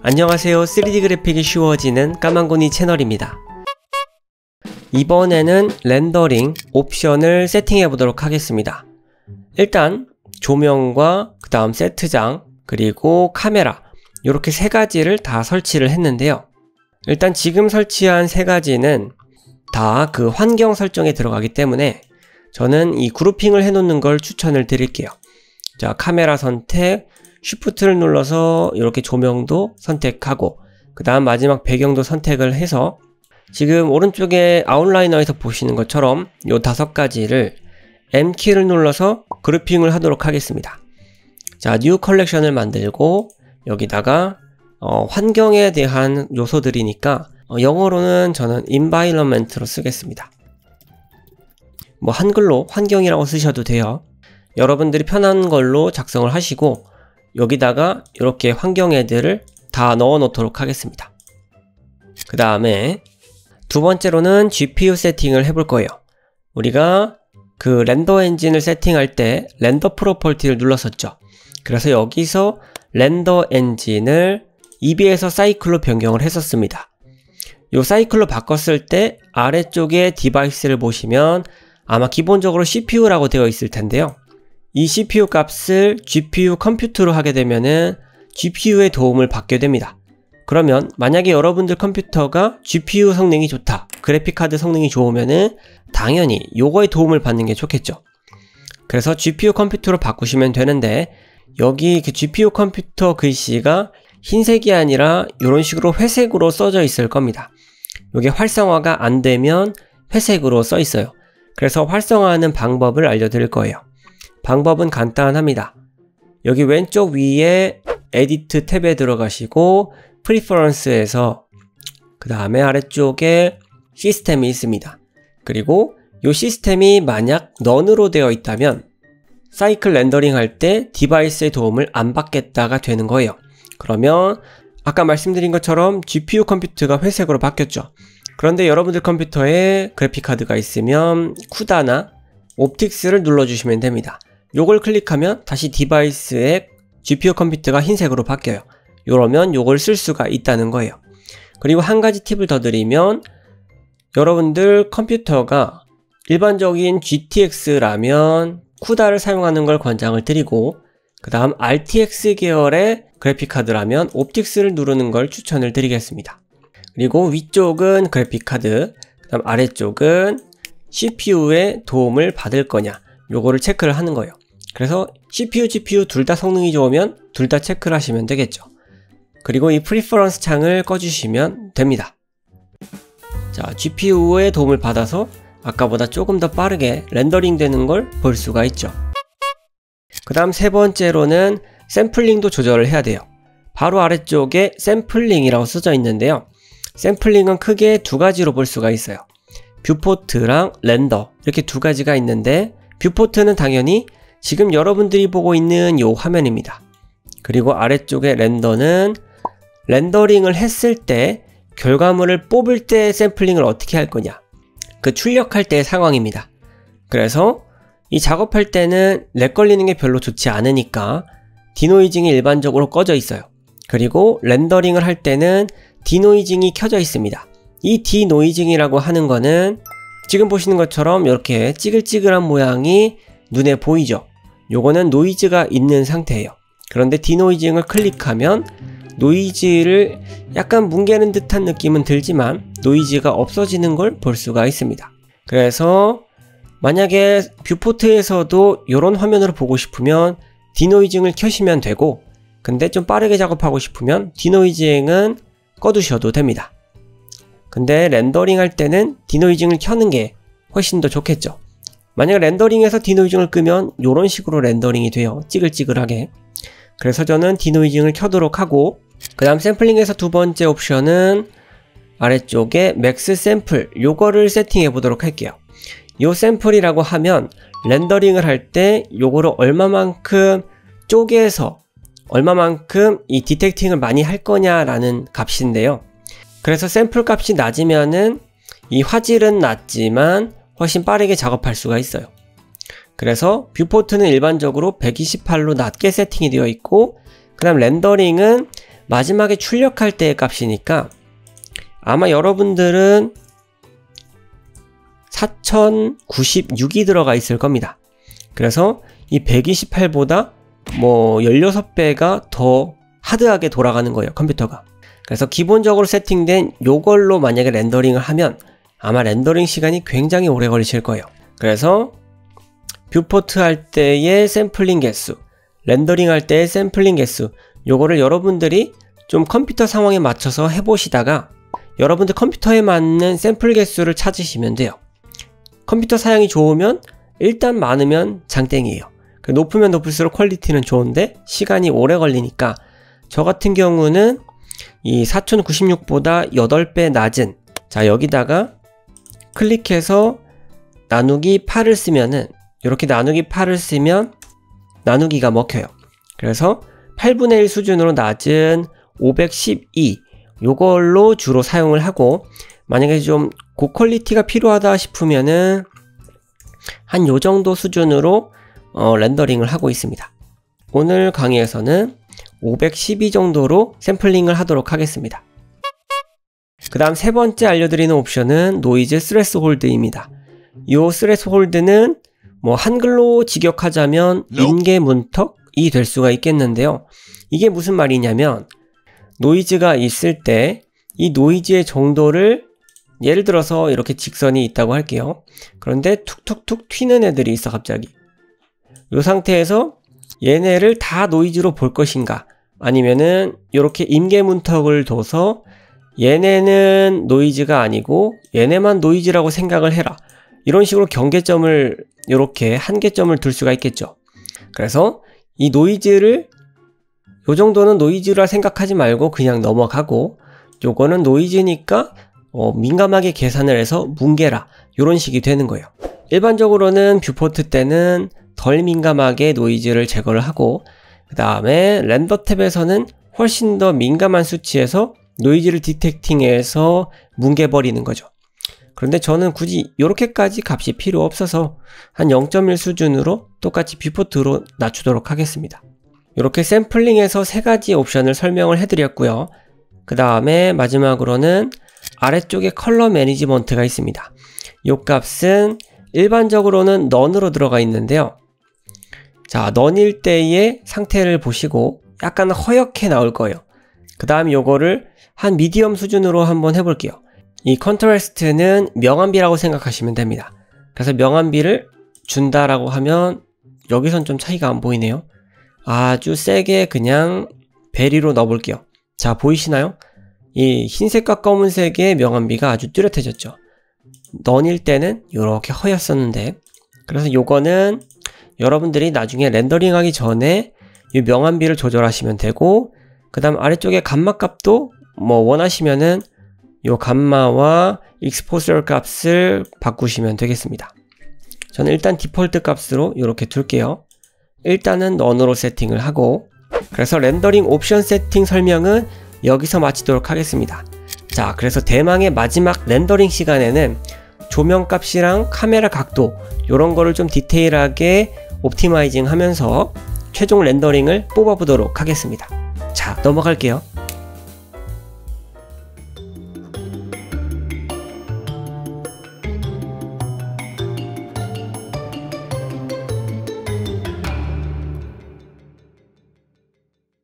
안녕하세요. 3D 그래픽이 쉬워지는 까만고니 채널입니다. 이번에는 렌더링 옵션을 세팅해 보도록 하겠습니다. 일단 조명과 그 다음 세트장 그리고 카메라 이렇게 세 가지를 다 설치를 했는데요. 일단 지금 설치한 세 가지는 다 그 환경 설정에 들어가기 때문에 저는 이 그룹핑을 해 놓는 걸 추천을 드릴게요. 자, 카메라 선택, 쉬프트를 눌러서 이렇게 조명도 선택하고 그 다음 마지막 배경도 선택을 해서 지금 오른쪽에 아웃라이너에서 보시는 것처럼 요 5가지를 M키를 눌러서 그룹핑을 하도록 하겠습니다. 자, 뉴 컬렉션을 만들고 여기다가 환경에 대한 요소들이니까 영어로는 저는 environment로 쓰겠습니다. 뭐 한글로 환경이라고 쓰셔도 돼요. 여러분들이 편한 걸로 작성을 하시고 여기다가 이렇게 환경 애들을 다 넣어 놓도록 하겠습니다. 그 다음에 두 번째로는 GPU 세팅을 해볼 거예요. 우리가 그 렌더 엔진을 세팅할 때 렌더 프로퍼티를 눌렀었죠. 그래서 여기서 렌더 엔진을 EB에서 사이클로 변경을 했었습니다. 요 사이클로 바꿨을 때 아래쪽에 디바이스를 보시면 아마 기본적으로 CPU라고 되어 있을 텐데요. 이 CPU 값을 GPU 컴퓨터로 하게 되면은 GPU의 도움을 받게 됩니다. 그러면 만약에 여러분들 컴퓨터가 GPU 성능이 좋다, 그래픽카드 성능이 좋으면은 당연히 요거의 도움을 받는 게 좋겠죠. 그래서 GPU 컴퓨터로 바꾸시면 되는데 여기 그 GPU 컴퓨터 글씨가 흰색이 아니라 이런 식으로 회색으로 써져 있을 겁니다. 요게 활성화가 안 되면 회색으로 써 있어요. 그래서 활성화하는 방법을 알려드릴 거예요. 방법은 간단합니다. 여기 왼쪽 위에 에디트 탭에 들어가시고 프리퍼런스에서 그 다음에 아래쪽에 시스템이 있습니다. 그리고 이 시스템이 만약 넌으로 되어 있다면 사이클 렌더링 할 때 디바이스의 도움을 안 받겠다가 되는 거예요. 그러면 아까 말씀드린 것처럼 GPU 컴퓨터가 회색으로 바뀌었죠. 그런데 여러분들 컴퓨터에 그래픽카드가 있으면 쿠다나 옵틱스를 눌러주시면 됩니다. 요걸 클릭하면 다시 디바이스의 GPU 컴퓨터가 흰색으로 바뀌어요. 이러면 요걸 쓸 수가 있다는 거예요. 그리고 한 가지 팁을 더 드리면 여러분들 컴퓨터가 일반적인 GTX라면 쿠다를 사용하는 걸 권장을 드리고 그 다음 RTX 계열의 그래픽카드라면 옵틱스를 누르는 걸 추천을 드리겠습니다. 그리고 위쪽은 그래픽카드, 그 다음 아래쪽은 CPU의 도움을 받을 거냐 요거를 체크를 하는 거예요. 그래서 CPU, GPU 둘 다 성능이 좋으면 둘 다 체크를 하시면 되겠죠. 그리고 이 프리퍼런스 창을 꺼주시면 됩니다. 자, GPU의 도움을 받아서 아까보다 조금 더 빠르게 렌더링 되는 걸 볼 수가 있죠. 그 다음 세 번째로는 샘플링도 조절을 해야 돼요. 바로 아래쪽에 샘플링이라고 써져 있는데요. 샘플링은 크게 두 가지로 볼 수가 있어요. 뷰포트랑 렌더 이렇게 두 가지가 있는데 뷰포트는 당연히 지금 여러분들이 보고 있는 요 화면입니다. 그리고 아래쪽에 렌더는 렌더링을 했을 때 결과물을 뽑을 때 샘플링을 어떻게 할 거냐 그 출력할 때의 상황입니다. 그래서 이 작업할 때는 렉 걸리는 게 별로 좋지 않으니까 디노이징이 일반적으로 꺼져 있어요. 그리고 렌더링을 할 때는 디노이징이 켜져 있습니다. 이 디노이징이라고 하는 거는 지금 보시는 것처럼 이렇게 찌글찌글한 모양이 눈에 보이죠. 요거는 노이즈가 있는 상태예요. 그런데 디노이징을 클릭하면 노이즈를 약간 뭉개는 듯한 느낌은 들지만 노이즈가 없어지는 걸 볼 수가 있습니다. 그래서 만약에 뷰포트에서도 이런 화면으로 보고 싶으면 디노이징을 켜시면 되고 근데 좀 빠르게 작업하고 싶으면 디노이징은 꺼두셔도 됩니다. 근데 렌더링 할 때는 디노이징을 켜는 게 훨씬 더 좋겠죠. 만약 렌더링에서 디노이징을 끄면 이런 식으로 렌더링이 돼요. 찌글찌글하게. 그래서 저는 디노이징을 켜도록 하고 그 다음 샘플링에서 두 번째 옵션은 아래쪽에 맥스 샘플 요거를 세팅해 보도록 할게요. 요 샘플이라고 하면 렌더링을 할 때 요거를 얼마만큼 쪼개서 얼마만큼 이 디텍팅을 많이 할 거냐라는 값인데요. 그래서 샘플 값이 낮으면은 이 화질은 낮지만 훨씬 빠르게 작업할 수가 있어요. 그래서 뷰포트는 일반적으로 128로 낮게 세팅이 되어 있고 그 다음 렌더링은 마지막에 출력할 때의 값이니까 아마 여러분들은 4096이 들어가 있을 겁니다. 그래서 이 128보다 뭐 16배가 더 하드하게 돌아가는 거예요, 컴퓨터가. 그래서 기본적으로 세팅된 요걸로 만약에 렌더링을 하면 아마 렌더링 시간이 굉장히 오래 걸리실 거예요. 그래서 뷰포트 할 때의 샘플링 개수, 렌더링 할 때의 샘플링 개수, 요거를 여러분들이 좀 컴퓨터 상황에 맞춰서 해보시다가 여러분들 컴퓨터에 맞는 샘플 개수를 찾으시면 돼요. 컴퓨터 사양이 좋으면 일단 많으면 장땡이에요. 높으면 높을수록 퀄리티는 좋은데 시간이 오래 걸리니까 저 같은 경우는 이 4096보다 8배 낮은, 자 여기다가 클릭해서 나누기 8을 쓰면은 이렇게 나누기 8을 쓰면 나누기가 먹혀요. 그래서 8분의 1 수준으로 낮은 512 요걸로 주로 사용을 하고, 만약에 좀 고퀄리티가 필요하다 싶으면은 한 요 정도 수준으로 렌더링을 하고 있습니다. 오늘 강의에서는 512 정도로 샘플링을 하도록 하겠습니다. 그 다음 세 번째 알려드리는 옵션은 노이즈 스레스홀드입니다. 이 스레스홀드는 뭐 한글로 직역하자면 임계 문턱이 될 수가 있겠는데요. 이게 무슨 말이냐면 노이즈가 있을 때 이 노이즈의 정도를, 예를 들어서 이렇게 직선이 있다고 할게요. 그런데 툭툭툭 튀는 애들이 있어 갑자기. 이 상태에서 얘네를 다 노이즈로 볼 것인가, 아니면은 이렇게 임계 문턱을 둬서 얘네는 노이즈가 아니고 얘네만 노이즈라고 생각을 해라, 이런 식으로 경계점을, 이렇게 한계점을 둘 수가 있겠죠. 그래서 이 노이즈를 요 정도는 노이즈라 생각하지 말고 그냥 넘어가고, 요거는 노이즈니까 민감하게 계산을 해서 뭉개라, 요런 식이 되는 거예요. 일반적으로는 뷰포트 때는 덜 민감하게 노이즈를 제거를 하고, 그 다음에 렌더 탭에서는 훨씬 더 민감한 수치에서 노이즈를 디텍팅해서 뭉개버리는 거죠. 그런데 저는 굳이 이렇게까지 값이 필요 없어서 한 0.1 수준으로 똑같이 뷰포트로 낮추도록 하겠습니다. 이렇게 샘플링에서 세 가지 옵션을 설명을 해드렸고요. 그 다음에 마지막으로는 아래쪽에 컬러 매니지먼트가 있습니다. 이 값은 일반적으로는 none으로 들어가 있는데요. 자, none일 때의 상태를 보시고 약간 허옇게 나올 거예요. 그 다음 요거를 한 미디엄 수준으로 한번 해볼게요. 이 컨트라스트는 명암비라고 생각하시면 됩니다. 그래서 명암비를 준다라고 하면 여기선 좀 차이가 안 보이네요. 아주 세게 그냥 베리로 넣어볼게요. 자, 보이시나요? 이 흰색과 검은색의 명암비가 아주 뚜렷해졌죠. none일 때는 이렇게 허였었는데, 그래서 요거는 여러분들이 나중에 렌더링 하기 전에 이 명암비를 조절하시면 되고, 그 다음 아래쪽에 감마 값도 뭐 원하시면은 요 감마와 익스포저 값을 바꾸시면 되겠습니다. 저는 일단 디폴트 값으로 이렇게 둘게요. 일단은 none으로 세팅을 하고, 그래서 렌더링 옵션 세팅 설명은 여기서 마치도록 하겠습니다. 자, 그래서 대망의 마지막 렌더링 시간에는 조명 값이랑 카메라 각도 요런 거를 좀 디테일하게 옵티마이징 하면서 최종 렌더링을 뽑아보도록 하겠습니다. 자, 넘어갈게요.